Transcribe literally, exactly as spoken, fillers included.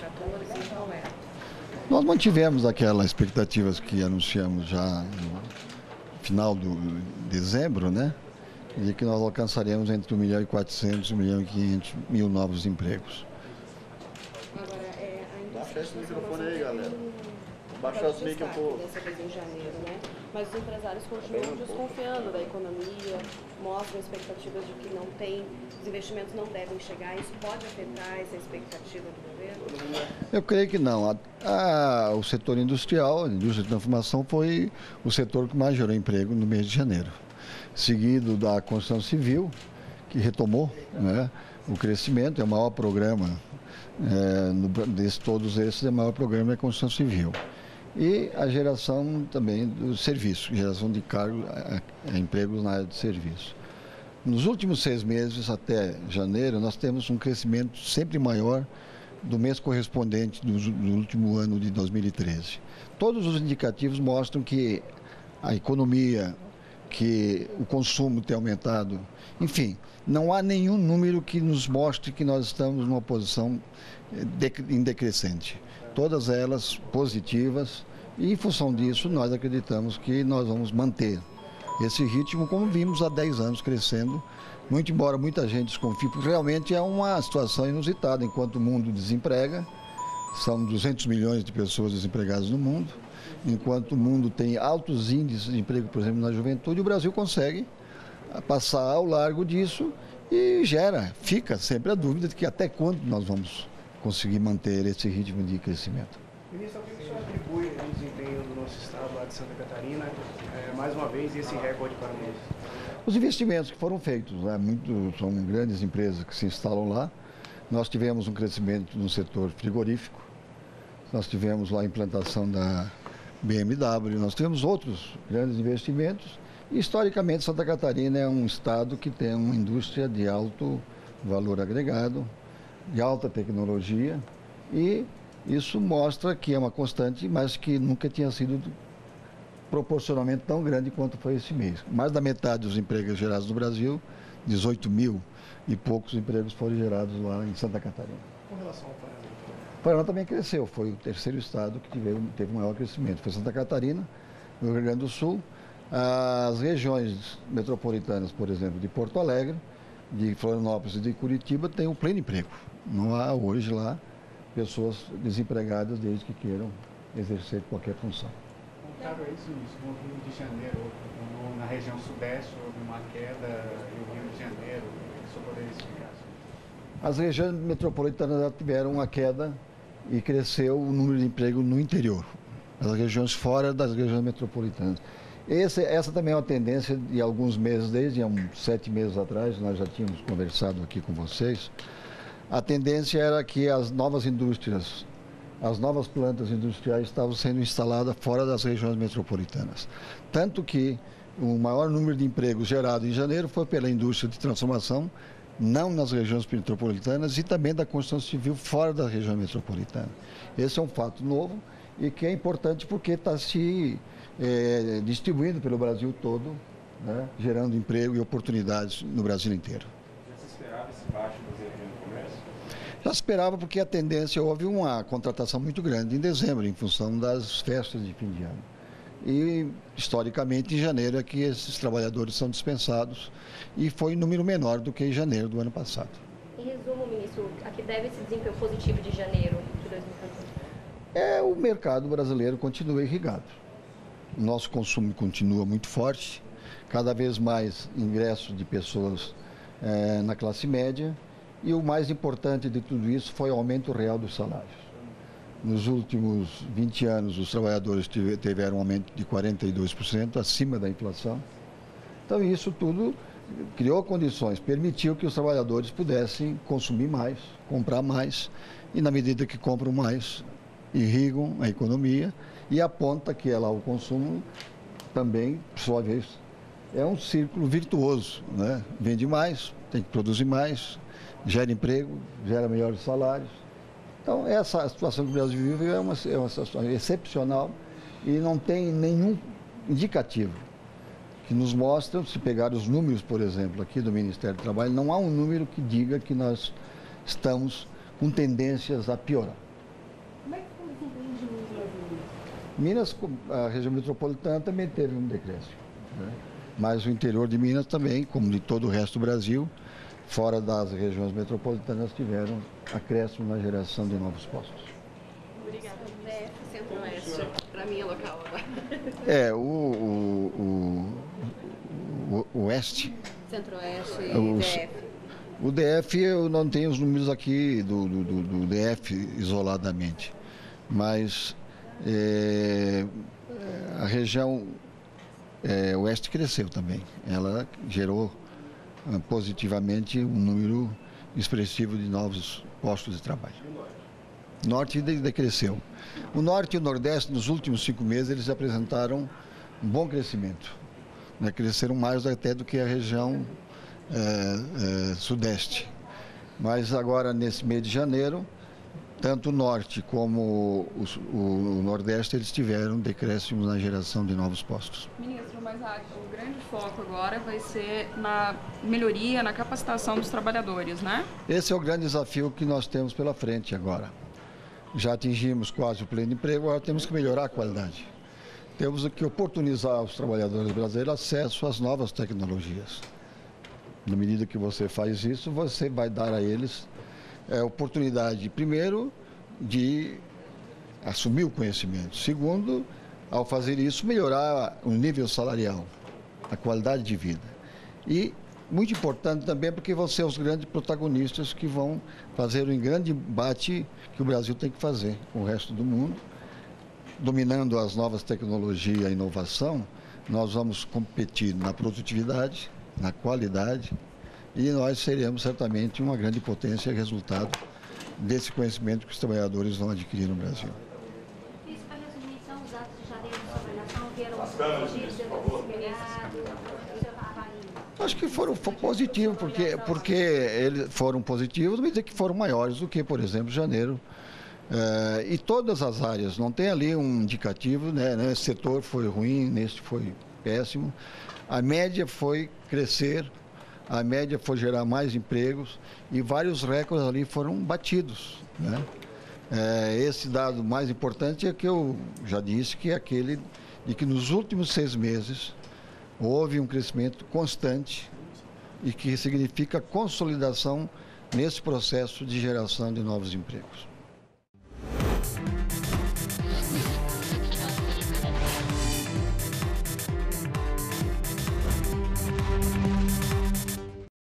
quatorze, qual é? Nós mantivemos aquelas expectativas que anunciamos já no final de dezembro, né? De que nós alcançaremos entre um milhão e quatrocentos e um milhão e quinhentos mil novos empregos. Agora, é, a indústria... Baixa esse microfone aí, galera. Baixa Baixa os micros um pouco. Dessa vez em janeiro, né? Mas os empresários continuam desconfiando da economia, mostram expectativas de que não tem, os investimentos não devem chegar. Isso pode afetar essa expectativa do governo? Eu creio que não. A, a, o setor industrial, a indústria de transformação, foi o setor que mais gerou emprego no mês de janeiro. Seguido da construção civil, que retomou, né, o crescimento, é o maior programa, é, no, desse, todos esses, é o maior programa é a construção civil. E a geração também do serviço, geração de cargo, a, a empregos na área de serviço. Nos últimos seis meses, até janeiro, nós temos um crescimento sempre maior do mês correspondente do, do último ano de dois mil e treze. Todos os indicativos mostram que a economia, que o consumo tem aumentado. Enfim, não há nenhum número que nos mostre que nós estamos numa posição em decrescente. Todas elas positivas e, em função disso, nós acreditamos que nós vamos manter esse ritmo como vimos há dez anos crescendo, muito embora muita gente desconfie, porque realmente é uma situação inusitada. Enquanto o mundo desemprega, são duzentos milhões de pessoas desempregadas no mundo, enquanto o mundo tem altos índices de emprego, por exemplo, na juventude, o Brasil consegue passar ao largo disso e gera, fica sempre a dúvida de que até quando nós vamos conseguir manter esse ritmo de crescimento. Ministro, o que o senhor atribui ao desempenho do nosso estado lá de Santa Catarina, é, mais uma vez, esse recorde para nós? Os investimentos que foram feitos, né, muito, são grandes empresas que se instalam lá. Nós tivemos um crescimento no setor frigorífico, nós tivemos lá a implantação da B M W, nós tivemos outros grandes investimentos. E, historicamente, Santa Catarina é um estado que tem uma indústria de alto valor agregado, de alta tecnologia, e isso mostra que é uma constante, mas que nunca tinha sido proporcionalmente tão grande quanto foi esse mês. Mais da metade dos empregos gerados no Brasil, dezoito mil e poucos empregos foram gerados lá em Santa Catarina. Com relação ao Paraná? O Paraná também cresceu, foi o terceiro estado que teve, teve maior crescimento. Foi Santa Catarina, no Rio Grande do Sul, as regiões metropolitanas, por exemplo, de Porto Alegre, de Florianópolis e de Curitiba, têm um pleno emprego. Não há hoje lá pessoas desempregadas desde que queiram exercer qualquer função. Contrário a isso, no Rio de Janeiro, no, na região sudeste, houve uma queda e o Rio de Janeiro, o que o senhor poderia explicar? As regiões metropolitanas já tiveram uma queda e cresceu o número de emprego no interior, as regiões fora das regiões metropolitanas. Esse, essa também é uma tendência de alguns meses, desde há uns sete meses atrás, nós já tínhamos conversado aqui com vocês. A tendência era que as novas indústrias, as novas plantas industriais estavam sendo instaladas fora das regiões metropolitanas. Tanto que o maior número de empregos gerado em janeiro foi pela indústria de transformação, não nas regiões metropolitanas, e também da construção civil fora da região metropolitana. Esse é um fato novo e que é importante porque está se é, distribuindo pelo Brasil todo, né, gerando emprego e oportunidades no Brasil inteiro. Já se esperava esse baixo do desempenho no comércio? Já esperava porque a tendência, houve uma contratação muito grande em dezembro, em função das festas de fim de ano. E, historicamente, em janeiro é que esses trabalhadores são dispensados e foi um número menor do que em janeiro do ano passado. Em resumo, ministro, a que deve esse desempenho positivo de janeiro de dois mil e quatorze? É, o mercado brasileiro continua irrigado. O nosso consumo continua muito forte, cada vez mais ingressos de pessoas é, na classe média, e o mais importante de tudo isso foi o aumento real dos salários. Nos últimos vinte anos, os trabalhadores tiveram um aumento de quarenta e dois por cento, acima da inflação. Então, isso tudo criou condições, permitiu que os trabalhadores pudessem consumir mais, comprar mais, e na medida que compram mais, irrigam a economia e aponta que é lá o consumo também, por sua vez, é um círculo virtuoso, né? Vende mais, tem que produzir mais, gera emprego, gera melhores salários. Então, essa situação que o Brasil vive é uma, é uma situação excepcional e não tem nenhum indicativo que nos mostra, se pegar os números, por exemplo, aqui do Ministério do Trabalho, não há um número que diga que nós estamos com tendências a piorar. compreende muito a Minas, a região metropolitana também teve um decréscimo, né? Mas o interior de Minas também, como de todo o resto do Brasil, fora das regiões metropolitanas, tiveram acréscimo na geração de novos postos. Obrigada. D F, Centro-Oeste, para mim é local agora. É, o, o, o, o, o Oeste, Centro-Oeste e o, D F. o D F, eu não tenho os números aqui do, do, do, do D F isoladamente, mas é, a região é, Oeste cresceu também. Ela gerou positivamente um número expressivo de novos postos de trabalho. O Norte decresceu. O Norte e o Nordeste, nos últimos cinco meses, eles apresentaram um bom crescimento, né? Cresceram mais até do que a região é, é, Sudeste. Mas agora, nesse mês de janeiro, tanto o Norte como o, o, o Nordeste, eles tiveram decréscimos na geração de novos postos. Ministro, mas a, o grande foco agora vai ser na melhoria, na capacitação dos trabalhadores, né? Esse é o grande desafio que nós temos pela frente agora. Já atingimos quase o pleno emprego, agora temos que melhorar a qualidade. Temos que oportunizar aos trabalhadores brasileiros acesso às novas tecnologias. Na medida que você faz isso, você vai dar a eles é, oportunidade, primeiro, de assumir o conhecimento. Segundo, ao fazer isso, melhorar o nível salarial, a qualidade de vida. E, muito importante também, porque vão ser os grandes protagonistas que vão fazer um grande embate que o Brasil tem que fazer com o resto do mundo. Dominando as novas tecnologias e a inovação, nós vamos competir na produtividade, na qualidade, e nós seremos certamente uma grande potência resultado desse conhecimento que os trabalhadores vão adquirir no Brasil. Isso, para resumir, são os atos de janeiro sobre a nação vieram positivos, espelhados, Acho que foram, foram positivos, porque, porque eles foram positivos, mas é que foram maiores do que, por exemplo, janeiro. É, e todas as áreas, não tem ali um indicativo, né? Nesse setor foi ruim, neste foi péssimo. A média foi crescer, a média foi gerar mais empregos e vários recordes ali foram batidos, né? É, esse dado mais importante é que eu já disse, que é aquele de que nos últimos seis meses houve um crescimento constante e que significa consolidação nesse processo de geração de novos empregos.